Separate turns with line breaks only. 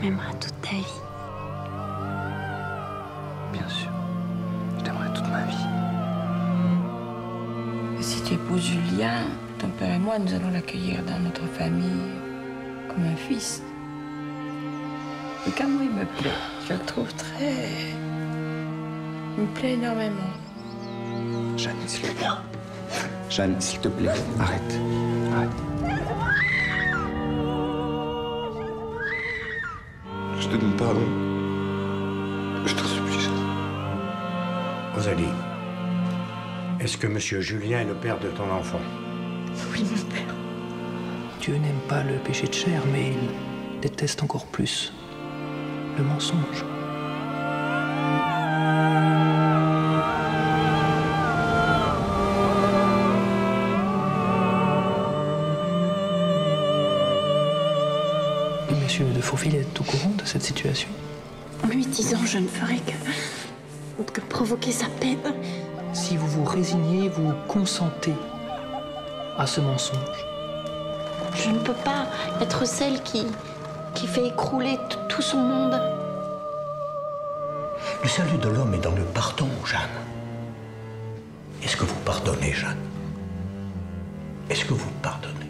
m'aimeras toute ta vie.
Bien sûr. Je t'aimerai toute ma vie.
Si tu épouses Julien, ton père et moi, nous allons l'accueillir dans notre famille comme un fils. Le Cameroun, il me plaît. Je le trouve très... Il me plaît énormément.
Jeanne, s'il te plaît. Jeanne, s'il te plaît, arrête. Arrête. Je te demande pardon. Je t'en supplie, Jeanne.
Rosalie, est-ce que Monsieur Julien est le père de ton enfant?
Oui, mon père.
Dieu n'aime pas le péché de chair, mais il déteste encore plus le mensonge. Et Monsieur de Fourville est au courant de cette situation?
En lui disant, je ne ferai que provoquer sa peine.
Si vous vous résignez, vous consentez à ce mensonge.
Je ne peux pas être celle qui fait écrouler tout son monde.
Le salut de l'homme est dans le pardon, Jeanne. Est-ce que vous pardonnez, Jeanne? Est-ce que vous pardonnez?